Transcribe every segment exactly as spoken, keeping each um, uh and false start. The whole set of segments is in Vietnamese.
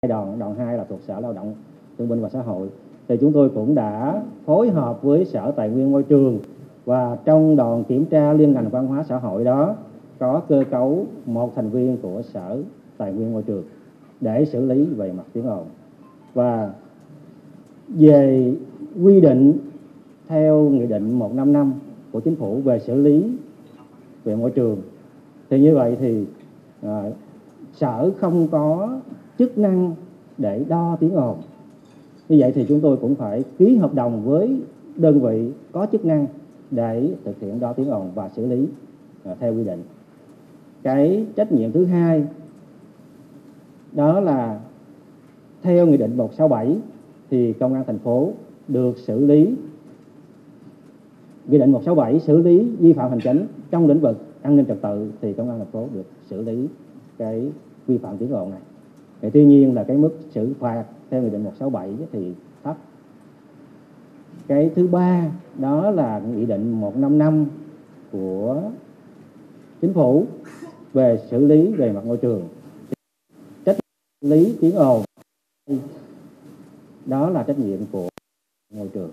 Đoàn đoàn hai là thuộc Sở Lao động Thương binh và Xã hội. Thì chúng tôi cũng đã phối hợp với Sở Tài nguyên Môi trường, và trong đoàn kiểm tra liên ngành văn hóa xã hội đó có cơ cấu một thành viên của Sở Tài nguyên Môi trường để xử lý về mặt tiếng ồn. Và về quy định theo Nghị định một trăm năm mươi lăm của Chính phủ về xử lý về môi trường, thì như vậy thì à, Sở không có chức năng để đo tiếng ồn. Như vậy thì chúng tôi cũng phải ký hợp đồng với đơn vị có chức năng để thực hiện đo tiếng ồn và xử lý à, theo quy định. Cái trách nhiệm thứ hai đó là theo Nghị định một trăm sáu mươi bảy thì Công an thành phố được xử lý, Nghị định một trăm sáu mươi bảy xử lý vi phạm hành chính trong lĩnh vực an ninh trật tự thì Công an thành phố được xử lý cái vi phạm tiếng ồn này. Thì tuy nhiên là cái mức xử phạt theo Nghị định một trăm sáu mươi bảy thì thấp. Cái thứ ba đó là Nghị định một trăm năm mươi lăm của Chính phủ về xử lý về mặt môi trường. Trách nhiệm xử lý tiếng ồn đó là trách nhiệm của môi trường.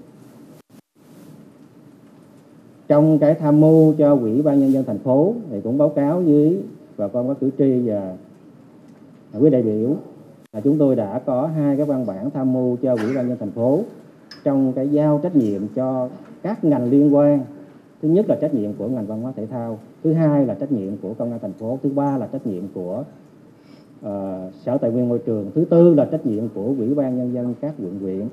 Trong cái tham mưu cho Ủy ban Nhân dân thành phố thì cũng báo cáo với bà con các cử tri và quý đại biểu là chúng tôi đã có hai cái văn bản tham mưu cho Ủy ban Nhân dân thành phố trong cái giao trách nhiệm cho các ngành liên quan. Thứ nhất là trách nhiệm của ngành văn hóa thể thao, thứ hai là trách nhiệm của Công an thành phố, thứ ba là trách nhiệm của uh, Sở Tài nguyên Môi trường, thứ tư là trách nhiệm của Ủy ban Nhân dân các quận huyện,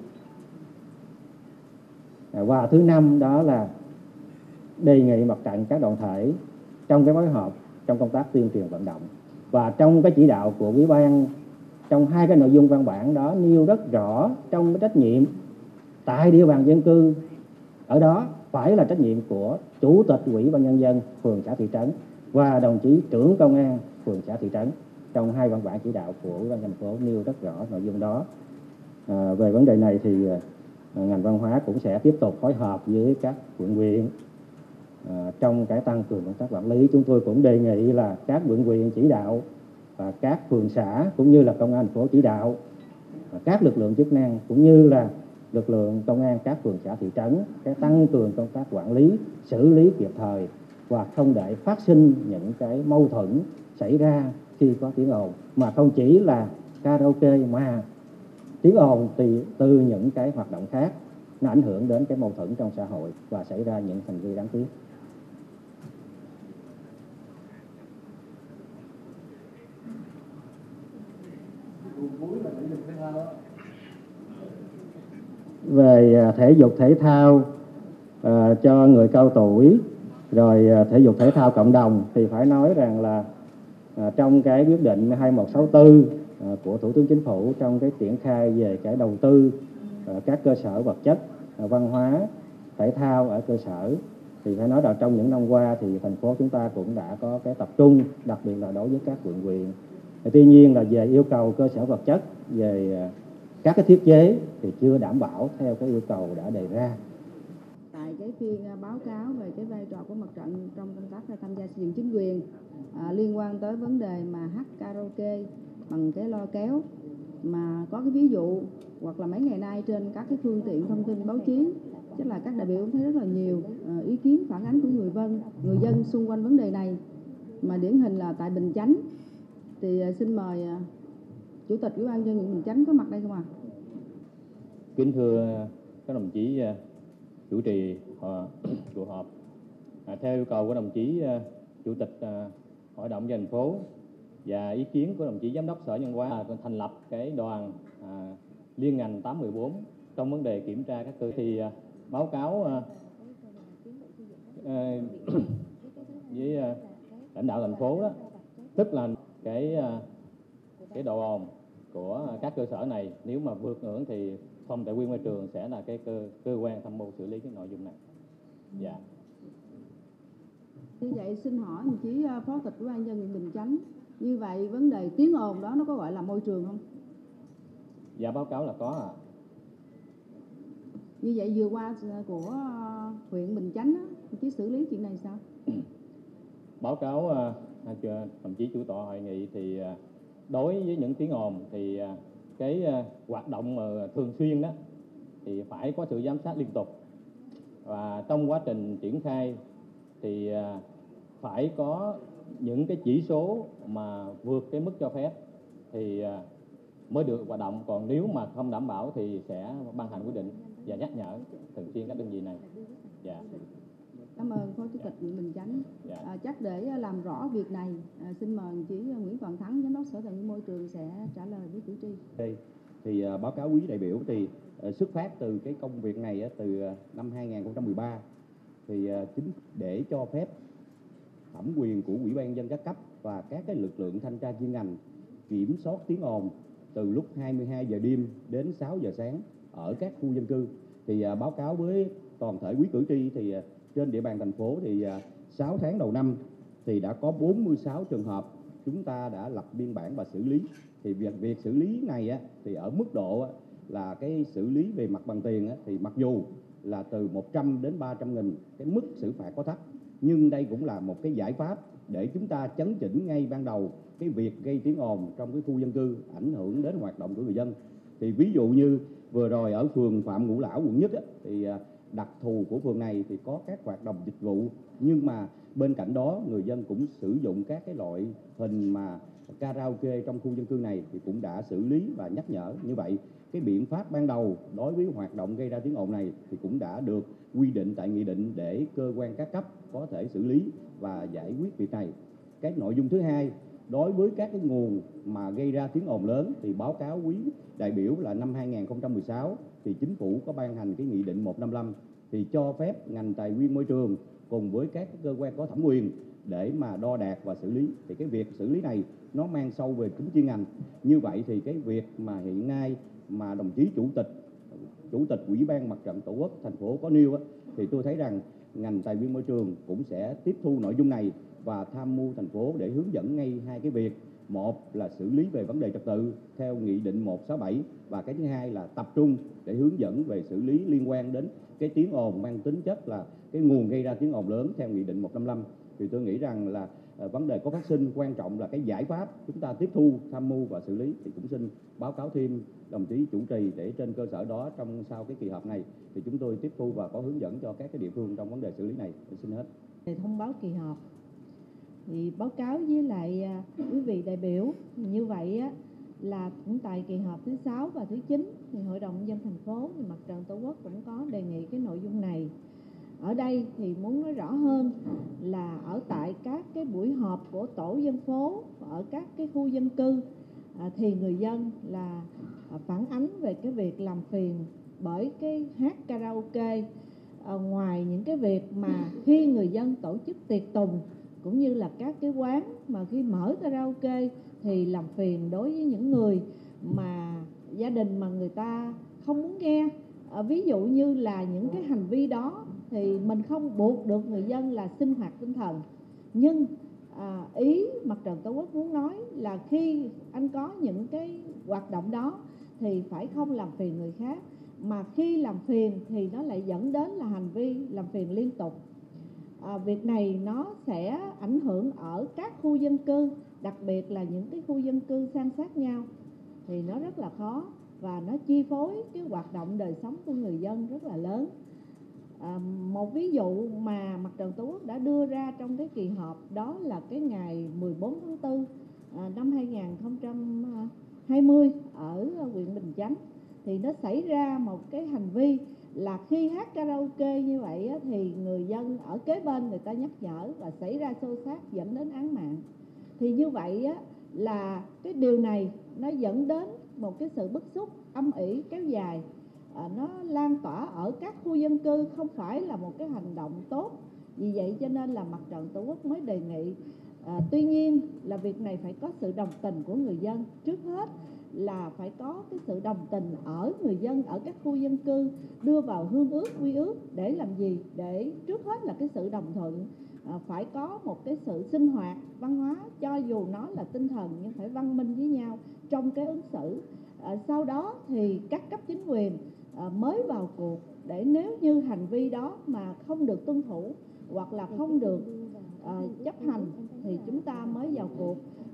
và thứ năm đó là đề nghị mặt trận các đoàn thể trong cái phối hợp trong công tác tuyên truyền vận động. Và trong cái chỉ đạo của Ủy ban, trong hai cái nội dung văn bản đó nêu rất rõ trong cái trách nhiệm tại địa bàn dân cư ở đó phải là trách nhiệm của Chủ tịch Ủy ban Nhân dân phường xã thị trấn và đồng chí trưởng công an phường xã thị trấn. Trong hai văn bản chỉ đạo của Ủy ban thành phố nêu rất rõ nội dung đó. À, về vấn đề này thì à, ngành văn hóa cũng sẽ tiếp tục phối hợp với các quận huyện à, trong cái tăng cường công tác quản lý. Chúng tôi cũng đề nghị là các quận huyện chỉ đạo và các phường xã cũng như là công an thành phố chỉ đạo và các lực lượng chức năng cũng như là lực lượng công an các phường xã thị trấn cái tăng cường công tác quản lý, xử lý kịp thời và không để phát sinh những cái mâu thuẫn xảy ra khi có tiếng ồn, mà không chỉ là karaoke mà tiếng ồn từ từ những cái hoạt động khác nó ảnh hưởng đến cái mâu thuẫn trong xã hội và xảy ra những hành vi đáng tiếc. Về thể dục thể thao uh, cho người cao tuổi, rồi uh, thể dục thể thao cộng đồng thì phải nói rằng là uh, trong cái quyết định hai một sáu tư uh, của Thủ tướng Chính phủ trong cái triển khai về cái đầu tư uh, các cơ sở vật chất uh, văn hóa thể thao ở cơ sở, thì phải nói là trong những năm qua thì thành phố chúng ta cũng đã có cái tập trung, đặc biệt là đối với các quận huyện. Tuy nhiên là về yêu cầu cơ sở vật chất, về uh, các cái thiết chế thì chưa đảm bảo theo cái yêu cầu đã đề ra. Tại cái phiên báo cáo về cái vai trò của mặt trận trong công tác tham gia xây dựng chính quyền à, liên quan tới vấn đề mà hát karaoke bằng cái loa kéo, mà có cái ví dụ hoặc là mấy ngày nay trên các cái phương tiện thông tin báo chí, chắc là các đại biểu cũng thấy rất là nhiều uh, ý kiến phản ánh của người dân, người dân xung quanh vấn đề này. Mà điển hình là tại Bình Chánh thì uh, xin mời uh, Chủ tịch Ủy ban nhân dân huyện Bình Chánh có mặt đây không ạ? À? Kính thưa các đồng chí uh, chủ trì cuộc họp, à, theo yêu cầu của đồng chí uh, Chủ tịch uh, Hội đồng nhân dân thành phố và ý kiến của đồng chí Giám đốc Sở Văn hóa à, thành lập cái đoàn à, liên ngành tám một bốn trong vấn đề kiểm tra các cơ thì à, báo cáo à, à, với à, lãnh đạo thành phố đó, tức là cái à, cái độ ồn của các cơ sở này nếu mà vượt ngưỡng thì Phòng Tài nguyên Môi trường sẽ là cái cơ cơ quan tham mưu xử lý cái nội dung này. Dạ. Như vậy xin hỏi đồng chí Phó Tịch Ủy ban nhân dân huyện Bình Chánh, như vậy vấn đề tiếng ồn đó nó có gọi là môi trường không? Dạ báo cáo là có ạ. À. Như vậy vừa qua của huyện Bình Chánh á, đồng chí xử lý chuyện này sao? Báo cáo uh, đồng chí chủ tọa hội nghị thì uh, đối với những tiếng ồn thì uh, cái uh, hoạt động mà thường xuyên đó thì phải có sự giám sát liên tục, và trong quá trình triển khai thì uh, phải có những cái chỉ số mà vượt cái mức cho phép thì uh, mới được hoạt động, còn nếu mà không đảm bảo thì sẽ ban hành quyết định và nhắc nhở thường xuyên các đơn vị này. Dạ. Cảm ơn Phó Chủ tịch huyện Bình Chánh. Dạ. À, chắc để làm rõ việc này, à, xin mời đồng chí Nguyễn Toàn Thắng, Giám đốc Sở Tài nguyên Môi trường sẽ trả lời với cử tri. Đây thì uh, báo cáo quý đại biểu thì uh, xuất phát từ cái công việc này uh, từ uh, năm hai nghìn không trăm mười ba thì uh, chính để cho phép thẩm quyền của Ủy ban nhân dân các cấp và các cái lực lượng thanh tra chuyên ngành kiểm soát tiếng ồn từ lúc hai mươi hai giờ đêm đến sáu giờ sáng ở các khu dân cư. Thì uh, báo cáo với toàn thể quý cử tri thì uh, trên địa bàn thành phố thì uh, sáu tháng đầu năm thì đã có bốn mươi sáu trường hợp chúng ta đã lập biên bản và xử lý. Thì việc việc xử lý này á, thì ở mức độ á, là cái xử lý về mặt bằng tiền á, thì mặc dù là từ một trăm đến ba trăm nghìn, cái mức xử phạt có thấp, nhưng đây cũng là một cái giải pháp để chúng ta chấn chỉnh ngay ban đầu cái việc gây tiếng ồn trong cái khu dân cư ảnh hưởng đến hoạt động của người dân. Thì ví dụ như vừa rồi ở phường Phạm Ngũ Lão quận Nhất á, thì đặc thù của phường này thì có các hoạt động dịch vụ, nhưng mà bên cạnh đó người dân cũng sử dụng các cái loại hình mà karaoke trong khu dân cư này thì cũng đã xử lý và nhắc nhở. Như vậy cái biện pháp ban đầu đối với hoạt động gây ra tiếng ồn này thì cũng đã được quy định tại nghị định để cơ quan các cấp có thể xử lý và giải quyết việc này. Cái nội dung thứ hai, đối với các cái nguồn mà gây ra tiếng ồn lớn thì báo cáo quý đại biểu là năm hai nghìn không trăm mười sáu thì chính phủ có ban hành cái nghị định một trăm năm mươi lăm thì cho phép ngành tài nguyên môi trường cùng với các cơ quan có thẩm quyền để mà đo đạc và xử lý. Thì cái việc xử lý này nó mang sâu về tính chuyên ngành. Như vậy thì cái việc mà hiện nay mà đồng chí chủ tịch chủ tịch Ủy ban Mặt trận Tổ quốc thành phố có nêu á, thì tôi thấy rằng ngành tài nguyên môi trường cũng sẽ tiếp thu nội dung này và tham mưu thành phố để hướng dẫn ngay hai cái việc. Một là xử lý về vấn đề trật tự theo nghị định một trăm sáu mươi bảy, và cái thứ hai là tập trung để hướng dẫn về xử lý liên quan đến cái tiếng ồn mang tính chất là cái nguồn gây ra tiếng ồn lớn theo nghị định một trăm năm mươi lăm. Thì tôi nghĩ rằng là uh, vấn đề có phát sinh, quan trọng là cái giải pháp chúng ta tiếp thu, tham mưu và xử lý. Thì cũng xin báo cáo thêm đồng chí chủ trì để trên cơ sở đó trong sau cái kỳ họp này thì chúng tôi tiếp thu và có hướng dẫn cho các cái địa phương trong vấn đề xử lý này. Tôi xin hết. Để thông báo kỳ họp thì báo cáo với lại quý vị đại biểu như vậy á, là cũng tại kỳ họp thứ sáu và thứ chín thì Hội đồng nhân dân thành phố thì Mặt trận Tổ quốc cũng có đề nghị cái nội dung này. Ở đây thì muốn nói rõ hơn là ở tại các cái buổi họp của tổ dân phố ở các cái khu dân cư à, thì người dân là à, phản ánh về cái việc làm phiền bởi cái hát karaoke. À, ngoài những cái việc mà khi người dân tổ chức tiệc tùng cũng như là các cái quán mà khi mở karaoke thì làm phiền đối với những người mà gia đình mà người ta không muốn nghe. À, ví dụ như là những cái hành vi đó thì mình không buộc được người dân là sinh hoạt tinh thần, nhưng à, ý Mặt trận Tổ quốc muốn nói là khi anh có những cái hoạt động đó thì phải không làm phiền người khác, mà khi làm phiền thì nó lại dẫn đến là hành vi làm phiền liên tục. À, việc này nó sẽ ảnh hưởng ở các khu dân cư, đặc biệt là những cái khu dân cư san sát nhau thì nó rất là khó và nó chi phối cái hoạt động đời sống của người dân rất là lớn. À, một ví dụ mà Mặt trận Tổ quốc đã đưa ra trong cái kỳ họp đó là cái ngày mười bốn tháng tư à, năm hai nghìn không trăm hai mươi ở huyện Bình Chánh thì nó xảy ra một cái hành vi là khi hát karaoke như vậy á, thì người dân ở kế bên người ta nhắc nhở và xảy ra xô xát dẫn đến án mạng. Thì như vậy á, là cái điều này nó dẫn đến một cái sự bức xúc âm ỉ kéo dài, à, nó lan tỏa ở các khu dân cư, không phải là một cái hành động tốt. Vì vậy cho nên là Mặt trận Tổ quốc mới đề nghị, à, tuy nhiên là việc này phải có sự đồng tình của người dân. Trước hết là phải có cái sự đồng tình ở người dân ở các khu dân cư, đưa vào hương ước quy ước để làm gì? Để trước hết là cái sự đồng thuận, à, phải có một cái sự sinh hoạt văn hóa, cho dù nó là tinh thần nhưng phải văn minh với nhau trong cái ứng xử. À, sau đó thì các cấp chính quyền à, mới vào cuộc, để nếu như hành vi đó mà không được tuân thủ hoặc là không được à, chấp hành thì chúng ta mới vào cuộc.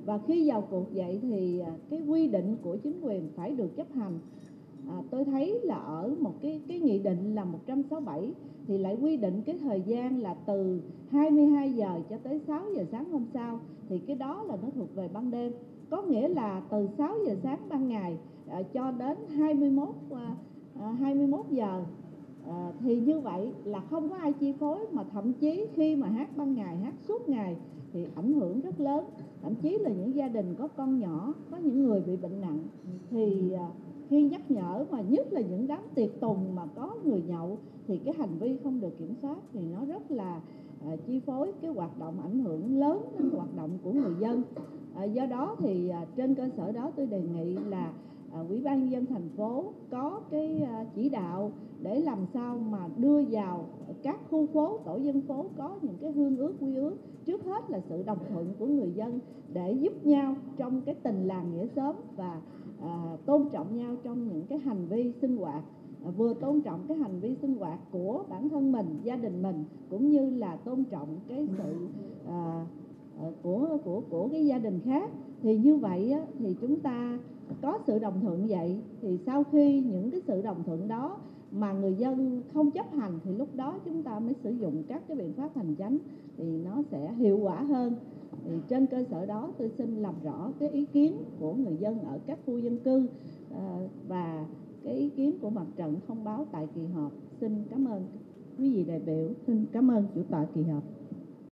Và khi vào cuộc vậy thì cái quy định của chính quyền phải được chấp hành. À, tôi thấy là ở một cái cái nghị định là một trăm sáu mươi bảy thì lại quy định cái thời gian là từ hai mươi hai giờ cho tới sáu giờ sáng hôm sau, thì cái đó là nó thuộc về ban đêm. Có nghĩa là từ sáu giờ sáng ban ngày à, cho đến hai mươi mốt à, hai mươi mốt giờ à, thì như vậy là không có ai chi phối, mà thậm chí khi mà hát ban ngày, hát suốt ngày thì ảnh hưởng rất lớn. Thậm chí là những gia đình có con nhỏ, có những người bị bệnh nặng thì à, khi nhắc nhở, mà nhất là những đám tiệc tùng mà có người nhậu thì cái hành vi không được kiểm soát thì nó rất là à, chi phối cái hoạt động, ảnh hưởng lớn đến hoạt động của người dân. À, do đó thì à, trên cơ sở đó tôi đề nghị là à, Ủy ban nhân dân thành phố có cái à, chỉ đạo để làm sao mà đưa vào các khu phố, tổ dân phố có những cái hương ước, quy ước. Trước hết là sự đồng thuận của người dân để giúp nhau trong cái tình làng nghĩa xóm và à, tôn trọng nhau trong những cái hành vi sinh hoạt, à, vừa tôn trọng cái hành vi sinh hoạt của bản thân mình, gia đình mình, cũng như là tôn trọng cái sự à, của của của cái gia đình khác. Thì như vậy á, thì chúng ta có sự đồng thuận vậy, thì sau khi những cái sự đồng thuận đó mà người dân không chấp hành thì lúc đó chúng ta mới sử dụng các cái biện pháp hành chánh thì nó sẽ hiệu quả hơn. Thì trên cơ sở đó tôi xin làm rõ cái ý kiến của người dân ở các khu dân cư à, và cái ý kiến của mặt trận thông báo tại kỳ họp. Xin cảm ơn quý vị đại biểu, xin cảm ơn chủ tọa kỳ họp.